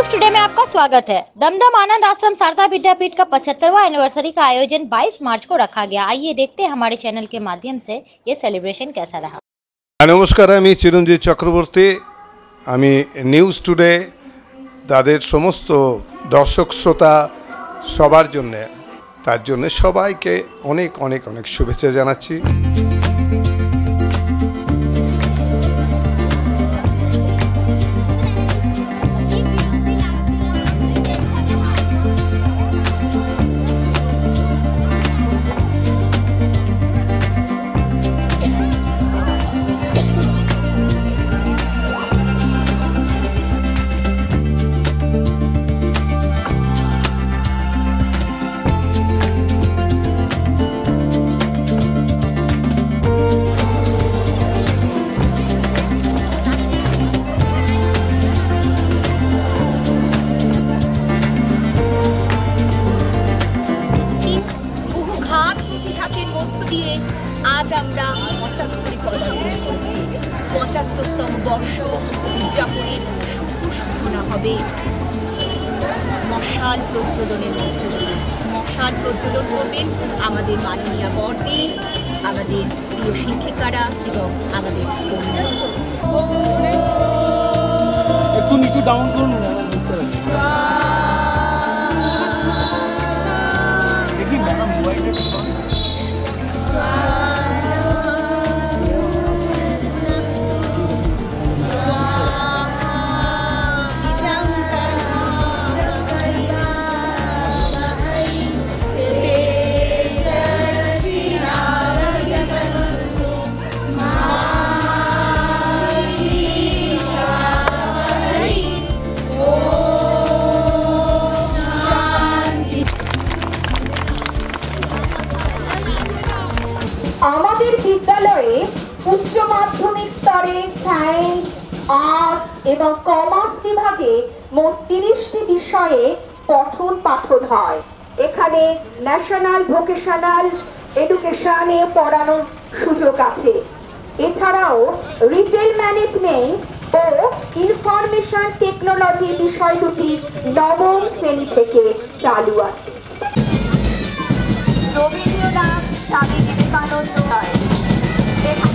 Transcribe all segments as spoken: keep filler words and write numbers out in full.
News today में आपका स्वागत है। दमदम आनंद आश्रम शारदा विद्यापीठ का पचहत्तरवां एनिवर्सरी का आयोजन बाईस मार्च को रखा गया। आइए देखते हैं हमारे चैनल के माध्यम से ये सेलिब्रेशन कैसा रहा। नमस्कार, आमी चिरंजीव चक्रवर्ती। आमी न्यूज टुडे तादेर समस्त दर्शक श्रोता सबार जन्य तार जन्य सबाइके अनेक अनेक अनेक शुभेच्छा जानाच्छि। आज আমরা পঁচাত্তরে পদার্পণ করেছি। পঁচাত্তরতম বর্ষ উদযাপনের শুভ সূচনা হবে মশাল প্রজ্বলনের মধ্য দিয়ে। মশাল প্রজ্বলন করবেন আমাদের মাননীয়া বর্দি, আমাদের প্রিয় শিক্ষিকারা এবং আমাদের একটু নিচু ডাউন করুন। আমাদের বিদ্যালয়ে উচ্চ মাধ্যমিক স্তরে সায়েন্স, আর্টস এবং কমার্স বিভাগে মোট তিরিশটি বিষয়ে পঠন পাঠন হয়। এখানে ন্যাশনাল ভোকেশনাল এডুকেশনে পড়ানোর সুযোগ আছে। এছাড়াও রিটেল ম্যানেজমেন্ট ও ইনফরমেশন টেকনোলজি বিষয় দুটি নবম শ্রেণী থেকে চালু আছে। রবীন্দ্রনাথ স্বামী বিবেকানন্দ হয় এখানে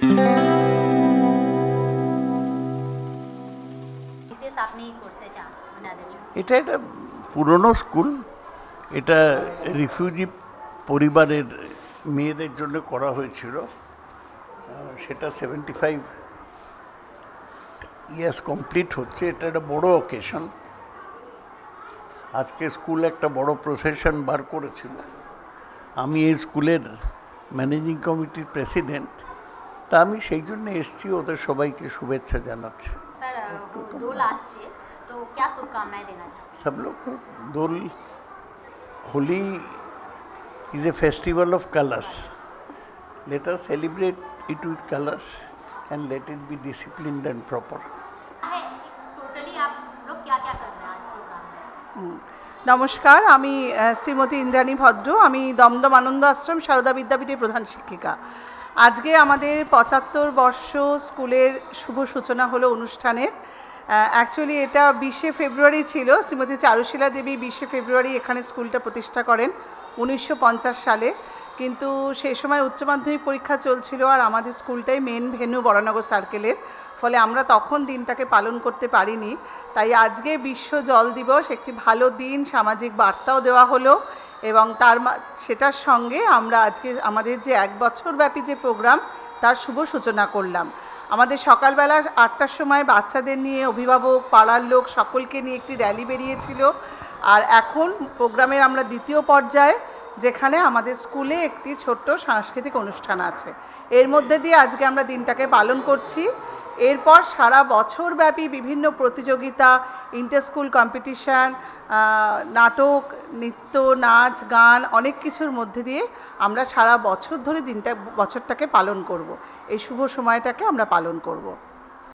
বিশেষ আপনি করতে চান ওনাদের জন্য? এটা একটা পুরনো স্কুল, এটা রিফিউজি পরিবারের মেয়েদের জন্য করা হয়েছিল। সেটা সেভেন্টি ফাইভ ইয়ার্স কমপ্লিট হচ্ছে। এটা একটা বড়ো অকেশন। আজকে স্কুল একটা বড় প্রসেশন বার করেছিল। আমি এই স্কুলের ম্যানেজিং কমিটির প্রেসিডেন্ট, তা আমি সেই জন্য এসেছি ওদের সবাইকে শুভেচ্ছা জানাচ্ছি। স্যার দোল আসছে, তো क्या शुभकामनाएं देना चाहते हैं? सब लोग को Dol Holi is a festival of colors. Let us celebrate it with colors and let it be disciplined and proper. Totally आप लोग क्या क्या कर रहे हैं आज प्रोग्राम में? নমস্কার, আমি আহ, শ্রীমতী ইন্দ্রাণী ভদ্র। আমি দমদম আনন্দ আশ্রম সারদা বিদ্যাপীঠের প্রধান শিক্ষিকা। আজকে আমাদের পঁচাত্তর বর্ষ স্কুলের শুভ সূচনা হলো অনুষ্ঠানের। অ্যাকচুয়ালি এটা বিশে ফেব্রুয়ারি ছিল। শ্রীমতী চারুশীলা দেবী বিশে ফেব্রুয়ারি এখানে স্কুলটা প্রতিষ্ঠা করেন উনিশশো পঞ্চাশ সালে, কিন্তু সেই সময় উচ্চ মাধ্যমিক পরীক্ষা চলছিল আর আমাদের স্কুলটাই মেন ভেন্যু বরানগর সার্কেলের, ফলে আমরা তখন দিনটাকে পালন করতে পারিনি। তাই আজকে বিশ্ব জল দিবস, একটি ভালো দিন, সামাজিক বার্তাও দেওয়া হলো এবং তার সেটার সঙ্গে আমরা আজকে আমাদের যে এক বছর ব্যাপী যে প্রোগ্রাম তার শুভ সূচনা করলাম। আমাদের সকালবেলা আটটার সময় বাচ্চাদের নিয়ে অভিভাবক, পাড়ার লোক সকলকে নিয়ে একটি র্যালি বেরিয়েছিল। আর এখন প্রোগ্রামের আমরা দ্বিতীয় পর্যায়ে, যেখানে আমাদের স্কুলে একটি ছোট্ট সাংস্কৃতিক অনুষ্ঠান আছে। এর মধ্যে দিয়ে আজকে আমরা দিনটাকে পালন করছি। এরপর সারা বছরব্যাপী বিভিন্ন প্রতিযোগিতা, ইন্টার স্কুল কম্পিটিশান, নাটক, নৃত্য, নাচ, গান, অনেক কিছুর মধ্যে দিয়ে আমরা সারা বছর ধরে দিনটা বছরটাকে পালন করব। এই শুভ সময়টাকে আমরা পালন করব।